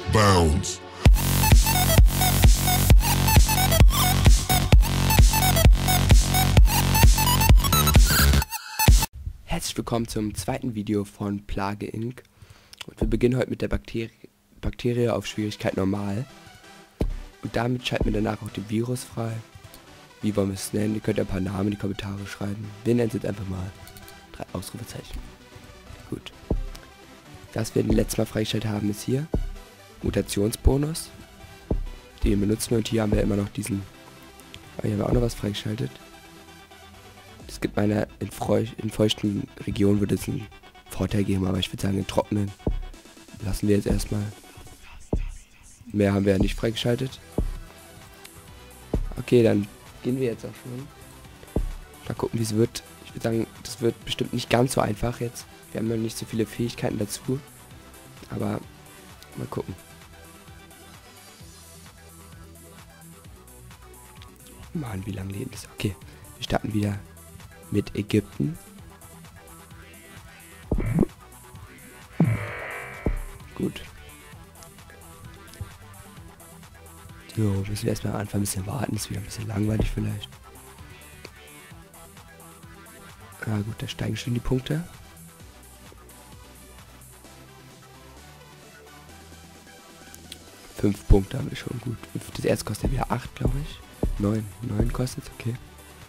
Bounce. Herzlich willkommen zum zweiten Video von Plage Inc. Und wir beginnen heute mit der Bakterie auf Schwierigkeit normal. Und damit schalten wir danach auch den Virus frei. Wie wollen wir es nennen? Ihr könnt ein paar Namen in die Kommentare schreiben. Wir nennen es jetzt einfach mal 3 Ausrufezeichen. Gut. Was wir letztes Mal freigestellt haben, ist hier Mutationsbonus. Den benutzen wir, und hier haben wir immer noch diesen. Hier haben wir auch noch was freigeschaltet. Es gibt in feuchten Regionen würde es einen Vorteil geben, aber ich würde sagen, in trockenen lassen wir jetzt erstmal. Mehr haben wir ja nicht freigeschaltet. Okay, dann gehen wir jetzt auch schon. Mal gucken, wie es wird. Ich würde sagen, das wird bestimmt nicht ganz so einfach jetzt. Wir haben noch nicht so viele Fähigkeiten dazu. Aber mal gucken. Mann, wie lange lädt das? Okay, wir starten wieder mit Ägypten. Gut. So, müssen wir erstmal am Anfang ein bisschen warten. Ist wieder ein bisschen langweilig vielleicht. Ah gut, da steigen schon die Punkte. Fünf Punkte haben wir schon, gut. Das erste kostet wieder 8, glaube ich. 9 kostet es, okay.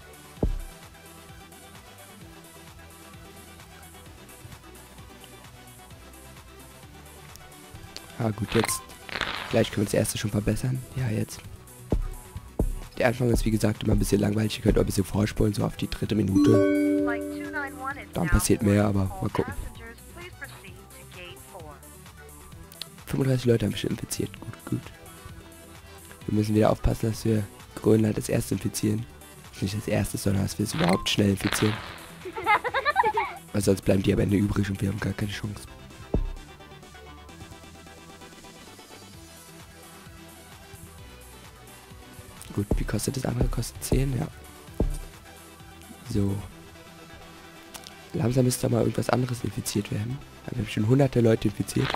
Ah gut, jetzt. Vielleicht können wir das erste schon verbessern. Ja, jetzt. Der Anfang ist wie gesagt immer ein bisschen langweilig. Ihr könnt auch ein bisschen vorspulen, so auf die 3. Minute. Dann passiert mehr, aber mal gucken. 35 Leute haben schon infiziert. Gut. Wir müssen wieder aufpassen, dass wir Grönland als erstes infizieren. Nicht als erstes, sondern dass wir es überhaupt schnell infizieren. Weil sonst bleiben die am Ende übrig und wir haben gar keine Chance. Gut, wie kostet das andere? Kostet 10, ja. So. Langsam müsste mal irgendwas anderes infiziert werden. Wir haben schon hunderte Leute infiziert.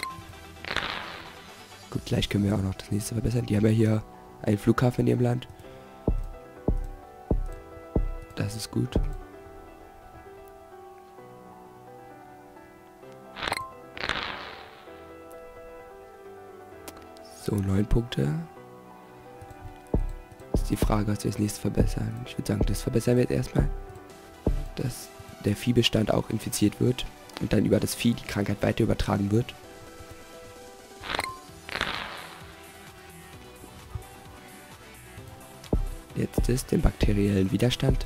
Gut, gleich können wir auch noch das nächste verbessern. Die haben ja hier einen Flughafen in ihrem Land. Das ist gut. So, 9 Punkte. Ist die Frage, was wir als nächstes verbessern. Ich würde sagen, das verbessern wir jetzt erstmal. Dass der Viehbestand auch infiziert wird und dann über das Vieh die Krankheit weiter übertragen wird. Jetzt ist den bakteriellen Widerstand.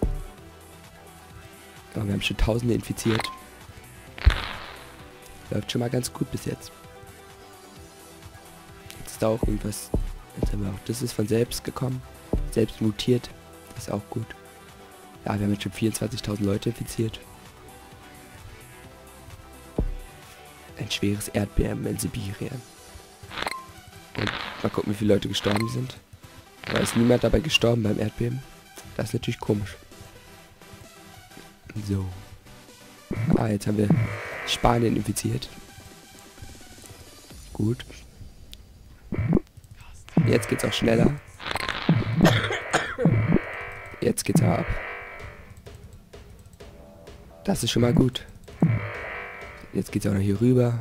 Aber wir haben schon Tausende infiziert. Läuft schon mal ganz gut bis jetzt. Jetzt ist da auch irgendwas. Jetzt haben wir auch, das ist von selbst gekommen. Selbst mutiert. Das ist auch gut. Ja, wir haben jetzt schon 24.000 Leute infiziert. Ein schweres Erdbeben in Sibirien. Und mal gucken, wie viele Leute gestorben sind. Aber ist niemand dabei gestorben beim Erdbeben? Das ist natürlich komisch. So. Ah, jetzt haben wir Spanien infiziert. Gut. Jetzt geht's auch schneller. Jetzt geht's aber ab. Das ist schon mal gut. Jetzt geht's auch noch hier rüber.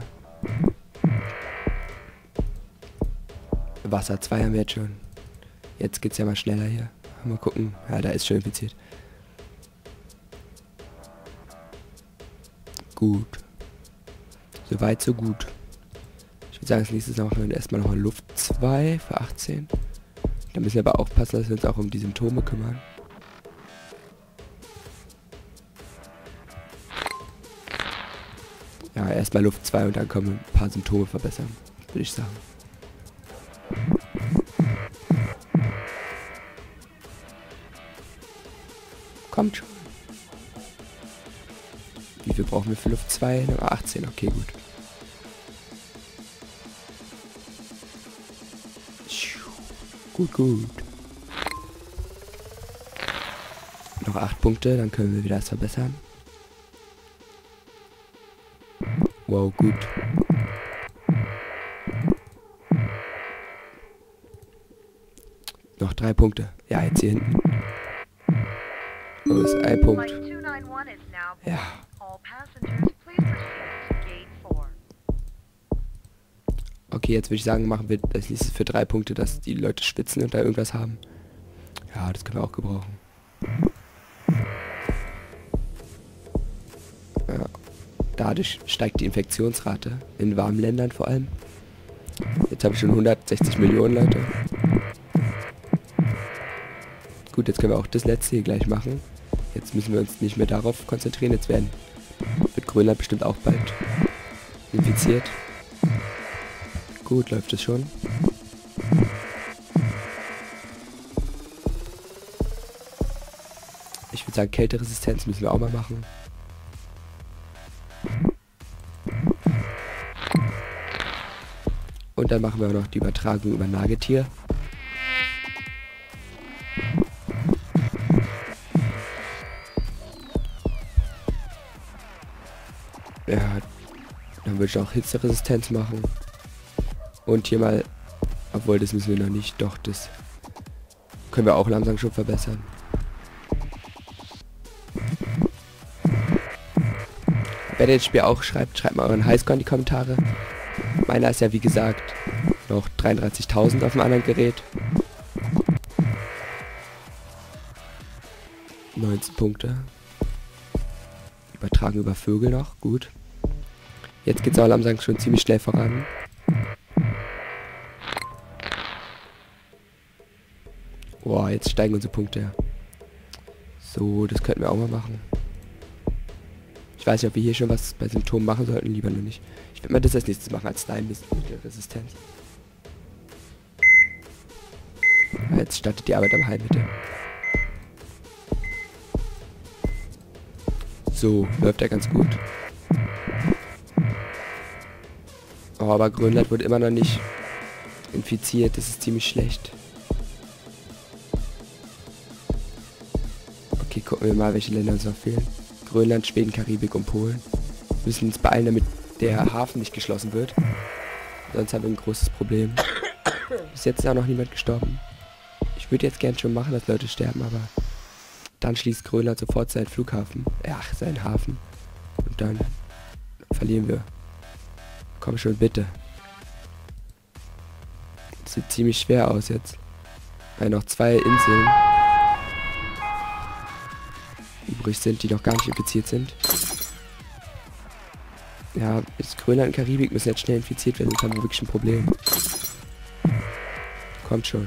Wasser 2 haben wir jetzt schon. Jetzt geht's ja mal schneller hier. Mal gucken. Ja, da ist schon infiziert. Gut. Soweit, so gut. Ich würde sagen, als nächstes machen wir erstmal nochmal Luft 2 für 18. Da müssen wir aber aufpassen, dass wir uns auch um die Symptome kümmern. Ja, erstmal Luft 2 und dann können wir ein paar Symptome verbessern, würde ich sagen. Kommt schon. Wie viel brauchen wir für Luft 2? 18, okay, gut. Gut. Noch 8 Punkte, dann können wir wieder das verbessern. Wow, gut. Noch 3 Punkte. Ja, jetzt hier hinten. So ist 1 Punkt. Ja. Okay, jetzt würde ich sagen, machen wir das nächste für 3 Punkte, dass die Leute schwitzen und da irgendwas haben. Ja, das können wir auch gebrauchen. Ja. Dadurch steigt die Infektionsrate. In warmen Ländern vor allem. Jetzt habe ich schon 160 Millionen Leute. Gut, jetzt können wir auch das letzte hier gleich machen. Jetzt müssen wir uns nicht mehr darauf konzentrieren. Jetzt wird Grönland bestimmt auch bald infiziert. Gut, läuft es schon. Ich würde sagen, Kälteresistenz müssen wir auch mal machen. Und dann machen wir auch noch die Übertragung über Nagetier. Ja, dann würde ich auch Hitzeresistenz machen. Und hier mal, obwohl das müssen wir noch nicht, doch das können wir auch langsam schon verbessern. Wer das Spiel auch schreibt, schreibt mal euren Highscore in die Kommentare. Meiner ist ja wie gesagt noch 33.000 auf dem anderen Gerät. 19 Punkte. Übertragen über Vögel noch, gut. Jetzt geht es auch langsam schon ziemlich schnell voran. Boah, jetzt steigen unsere Punkte. So, das könnten wir auch mal machen. Ich weiß nicht, ob wir hier schon was bei Symptomen machen sollten, lieber nur nicht. Ich werde mal das als nächstes machen als Slime mit der Resistenz. Jetzt startet die Arbeit am Heilmittel. So, läuft ja ganz gut. Oh, aber Grönland wurde immer noch nicht infiziert, das ist ziemlich schlecht. Okay, gucken wir mal, welche Länder uns noch fehlen. Grönland, Schweden, Karibik und Polen. Wir müssen uns beeilen, damit der Hafen nicht geschlossen wird. Sonst haben wir ein großes Problem. Bis jetzt ist auch noch niemand gestorben. Ich würde jetzt gern schon machen, dass Leute sterben, aber dann schließt Grönland sofort seinen Flughafen. Ach, seinen Hafen. Und dann verlieren wir. Komm schon, bitte. Das sieht ziemlich schwer aus jetzt. Weil noch 2 Inseln übrig sind, die noch gar nicht infiziert sind. Ja, ist Grönland und Karibik müssen jetzt schnell infiziert werden, sonst haben wir wirklich ein Problem. Kommt schon.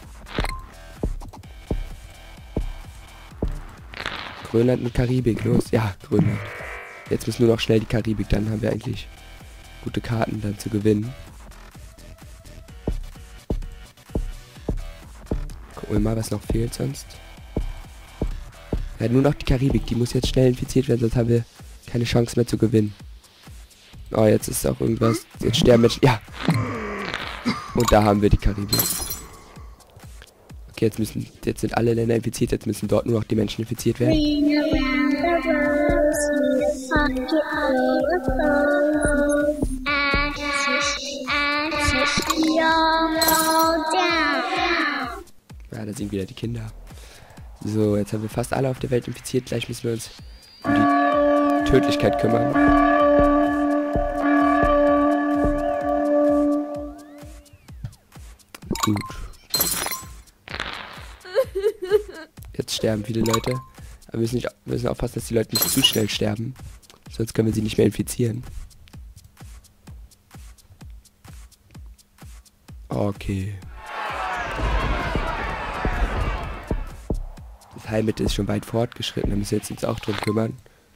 Grönland und Karibik, los. Ja, Grönland. Jetzt müssen nur noch schnell die Karibik, dann haben wir eigentlich gute Karten dann zu gewinnen. Gucken wir mal, was noch fehlt sonst. Ja, nur noch die Karibik, die muss jetzt schnell infiziert werden, sonst haben wir keine Chance mehr zu gewinnen. Oh, jetzt ist auch irgendwas. Jetzt sterben Menschen. Ja. Und da haben wir die Karibik. Okay, jetzt sind alle Länder infiziert, jetzt müssen dort nur noch die Menschen infiziert werden. Ja, da sind wieder die Kinder. So, jetzt haben wir fast alle auf der Welt infiziert. Gleich müssen wir uns um die Tödlichkeit kümmern. Gut. Jetzt sterben viele Leute. Aber wir müssen aufpassen, dass die Leute nicht zu schnell sterben. Sonst können wir sie nicht mehr infizieren. Okay. Das Heilmittel ist schon weit fortgeschritten, da müssen wir jetzt uns auch drum kümmern.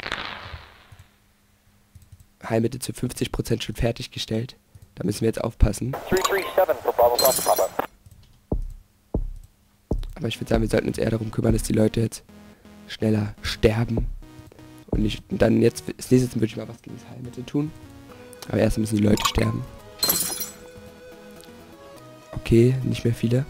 Heilmittel zu 50% schon fertiggestellt. Da müssen wir jetzt aufpassen. 337 for Bravo Fox Papa. Aber ich würde sagen, wir sollten uns eher darum kümmern, dass die Leute jetzt schneller sterben. Und nicht. Und dann jetzt, als nächstes würde ich mal was gegen das Heilmittel tun. Aber erst müssen die Leute sterben. Okay, nicht mehr viele.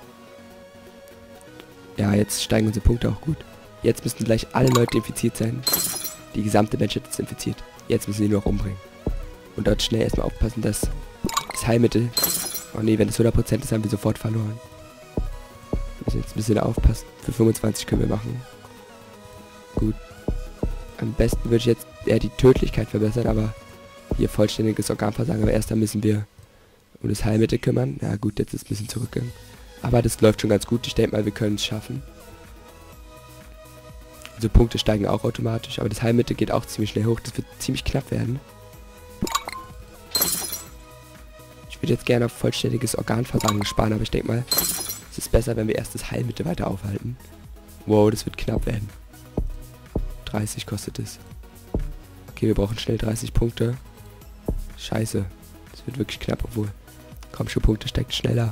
Ja, jetzt steigen unsere Punkte auch gut. Jetzt müssen gleich alle Leute infiziert sein. Die gesamte Menschheit ist infiziert. Jetzt müssen sie nur noch umbringen. Und dort schnell erstmal aufpassen, dass das Heilmittel... Oh ne, wenn es 100% ist, haben wir sofort verloren. müssen jetzt ein bisschen aufpassen. Für 25 können wir machen. Gut. Am besten würde ich jetzt eher die Tödlichkeit verbessern, aber hier vollständiges Organversagen. Aber erst dann müssen wir um das Heilmittel kümmern. Ja gut, jetzt ist es ein bisschen zurückgegangen. Aber das läuft schon ganz gut. Ich denke mal, wir können es schaffen. Also Punkte steigen auch automatisch, aber das Heilmittel geht auch ziemlich schnell hoch. Das wird ziemlich knapp werden. Ich würde jetzt gerne auf vollständiges Organversagen sparen, aber ich denke mal, es ist besser, wenn wir erst das Heilmittel weiter aufhalten. Wow, das wird knapp werden. 30 kostet es. Okay, wir brauchen schnell 30 Punkte. Scheiße. Das wird wirklich knapp, obwohl. Komm schon, Punkte steigt schneller.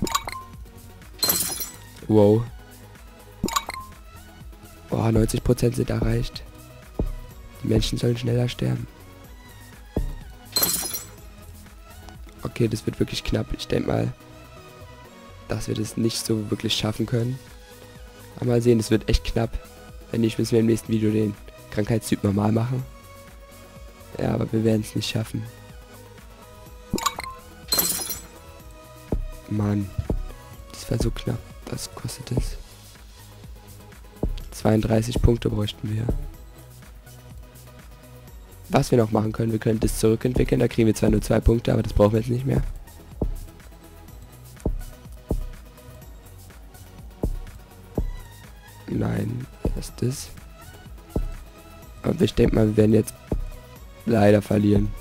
Wow. Oh, 90% sind erreicht. Die Menschen sollen schneller sterben. Okay, das wird wirklich knapp. Ich denke mal, dass wir das nicht so wirklich schaffen können. Aber mal sehen, es wird echt knapp. Wenn nicht, müssen wir im nächsten Video den Krankheitstyp normal machen. Ja, aber wir werden es nicht schaffen. Mann, das war so knapp. Was kostet es? 32 Punkte bräuchten wir. Was wir noch machen können, wir können das zurückentwickeln. Da kriegen wir zwar nur 2 Punkte, aber das brauchen wir jetzt nicht mehr. Nein, was ist das? Aber ich denke mal, wir werden jetzt leider verlieren.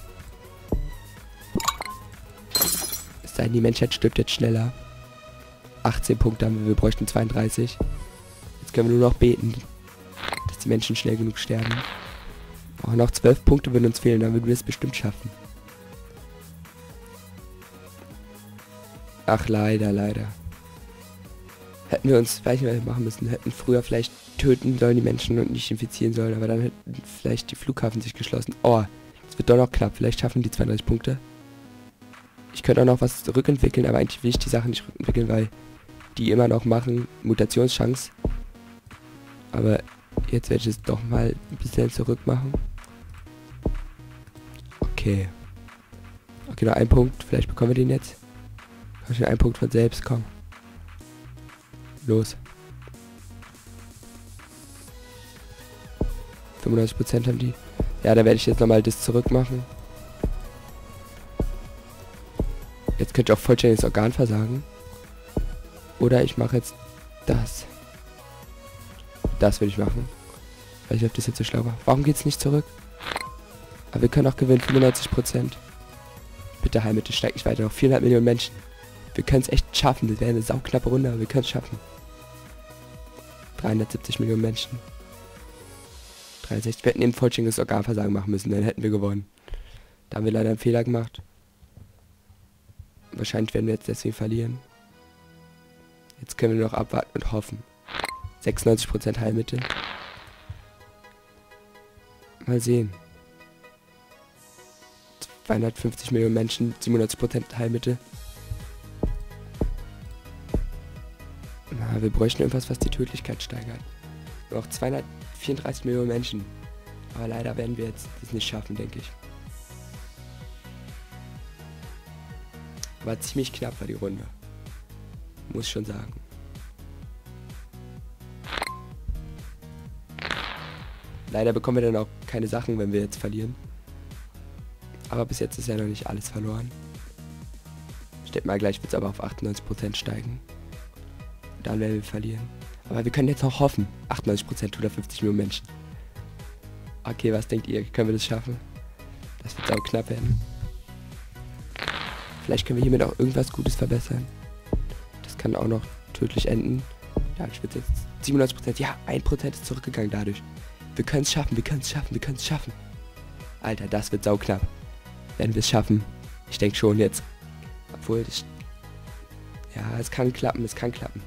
Es sei denn, die Menschheit stirbt jetzt schneller. 18 Punkte haben wir bräuchten 32. Jetzt können wir nur noch beten, dass die Menschen schnell genug sterben. Oh, noch 12 Punkte würden uns fehlen, dann würden wir es bestimmt schaffen. Ach, leider. Hätten wir uns, weiß nicht, was wir machen müssen, hätten früher vielleicht töten sollen die Menschen und nicht infizieren sollen, aber dann hätten vielleicht die Flughafen sich geschlossen. Oh, es wird doch noch knapp, vielleicht schaffen die 32 Punkte. Ich könnte auch noch was rückentwickeln, aber eigentlich will ich die Sachen nicht rückentwickeln, weil die immer noch machen, Mutationschance. Aber jetzt werde ich es doch mal ein bisschen zurück machen. Okay. Okay, noch ein Punkt, vielleicht bekommen wir den jetzt. Kann schon ein Punkt von selbst kommen. Los. 95% haben die. Ja, da werde ich jetzt nochmal das zurück machen. Jetzt könnte ich auch vollständiges Organversagen. Oder ich mache jetzt das. Das will ich machen. Weiß nicht, ob das jetzt so schlau war. Warum geht's nicht zurück? Aber wir können auch gewinnen, 95%. Bitte Heilmittel, steigt nicht weiter. Noch 400 Millionen Menschen. Wir können es echt schaffen. Das wäre eine sauknappe Runde, aber wir können es schaffen. 370 Millionen Menschen. 63. Wir hätten eben vollständiges Organversagen machen müssen, dann hätten wir gewonnen. Da haben wir leider einen Fehler gemacht. Wahrscheinlich werden wir jetzt deswegen verlieren. Jetzt können wir noch abwarten und hoffen. 96% Heilmittel. Mal sehen. 250 Millionen Menschen, 97% Heilmittel. Na, wir bräuchten irgendwas, was die Tödlichkeit steigert. Noch 234 Millionen Menschen. Aber leider werden wir jetzt das nicht schaffen, denke ich. War ziemlich knapp war die Runde. Muss schon sagen. Leider bekommen wir dann auch keine Sachen, wenn wir jetzt verlieren. Aber bis jetzt ist ja noch nicht alles verloren. Ich denke mal, gleich wird es aber auf 98% steigen. Und dann werden wir verlieren. Aber wir können jetzt auch hoffen. 98%, 150 Millionen Menschen. Okay, was denkt ihr? Können wir das schaffen? Das wird auch knapp werden. Vielleicht können wir hiermit auch irgendwas Gutes verbessern. Das kann auch noch tödlich enden. Ja, ich würde jetzt 97%. Ja, 1% ist zurückgegangen dadurch. Wir können es schaffen, wir können es schaffen, wir können es schaffen. Alter, das wird sauknapp. Werden wir es schaffen? Ich denke schon jetzt. Obwohl, das... Ja, es kann klappen, es kann klappen.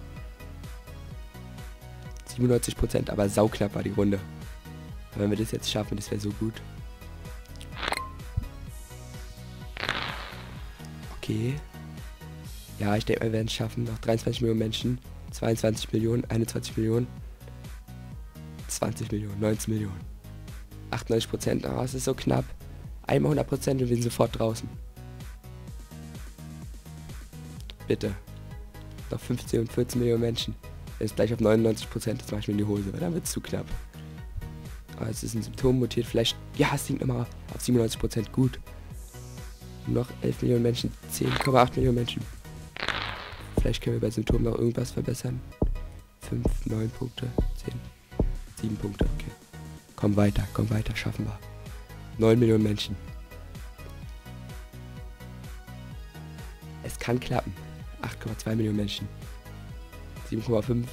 97%, aber sauknapp war die Runde. Aber wenn wir das jetzt schaffen, das wäre so gut. Okay. Ja, ich denke, wir werden es schaffen. Noch 23 Millionen Menschen. 22 Millionen, 21 Millionen. 20 Millionen, 19 Millionen. 98%. Oh, es ist so knapp. Einmal 100% und wir sind sofort draußen. Bitte. Noch 15 und 14 Millionen Menschen. Wenn es gleich auf 99% ist, mache ich mir in die Hose, weil dann wird es zu knapp. Aber es ist ein Symptom mutiert, vielleicht, ja, es sinkt nochmal auf 97% gut. Noch 11 Millionen Menschen, 10,8 Millionen Menschen. Vielleicht können wir bei Symptomen noch irgendwas verbessern. 5, 9 Punkte, 10, 7 Punkte, okay. Komm weiter, schaffen wir. 9 Millionen Menschen. Es kann klappen. 8,2 Millionen Menschen. 7,5.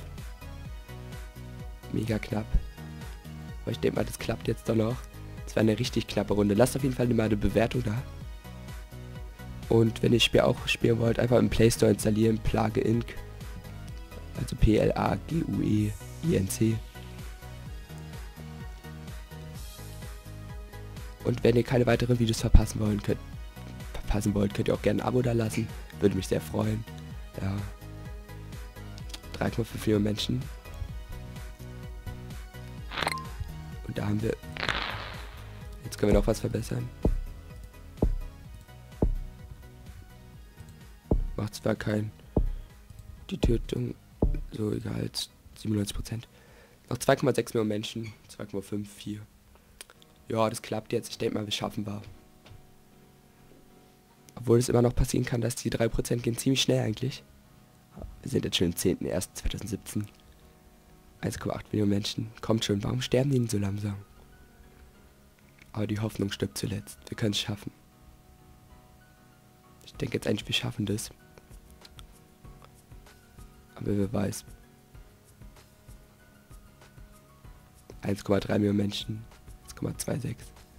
Mega knapp. Aber ich denke mal, das klappt jetzt doch noch. Es war eine richtig knappe Runde. Lasst auf jeden Fall mal eine Bewertung da. Und wenn ihr das Spiel auch spielen wollt, einfach im Play Store installieren. Plage Inc. Also Plagueinc. Und wenn ihr keine weiteren Videos verpassen wollt, könnt ihr auch gerne ein Abo da lassen. Würde mich sehr freuen. Ja. 3,5 Millionen Menschen. Und da haben wir... Jetzt können wir noch was verbessern. Macht zwar kein... Die Tötung... So egal, 97%. Noch 2,6 Millionen Menschen. 2,54. Ja, das klappt jetzt. Ich denke mal, wir schaffen wir. Obwohl es immer noch passieren kann, dass die 3% gehen ziemlich schnell eigentlich. Wir sind jetzt schon im 10.01.2017. 1,8 Millionen Menschen. Kommt schon, warum sterben die denn so langsam? Aber die Hoffnung stirbt zuletzt. Wir können es schaffen. Ich denke jetzt eigentlich, wir schaffen das. Aber wer weiß. 1,3 Millionen Menschen. 1,26.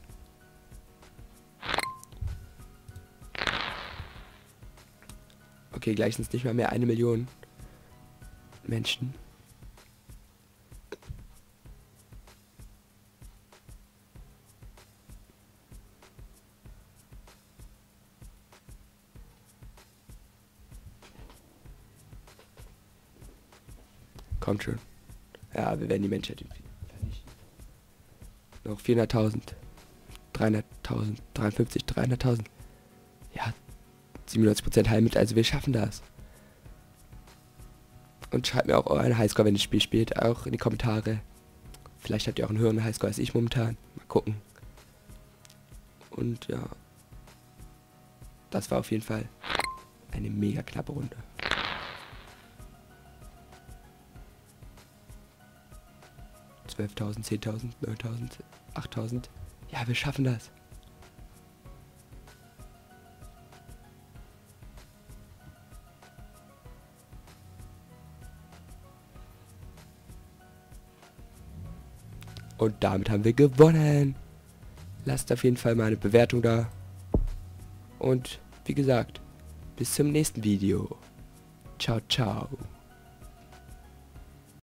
Okay, gleich sind es nicht mal mehr 1 Million Menschen. Kommt schon. Ja, wir werden die Menschheit vernichten. Noch 400.000. 300.000. 53, 300.000. Ja, 97% Heilmittel, also wir schaffen das. Und schreibt mir auch euren Highscore, wenn ihr das Spiel spielt, auch in die Kommentare. Vielleicht habt ihr auch einen höheren Highscore als ich momentan. Mal gucken. Und ja, das war auf jeden Fall eine mega knappe Runde. $12.000, 10.000, 9.000, 8.000. Ja, wir schaffen das. Und damit haben wir gewonnen. Lasst auf jeden Fall mal eine Bewertung da. Und wie gesagt, bis zum nächsten Video. Ciao, ciao.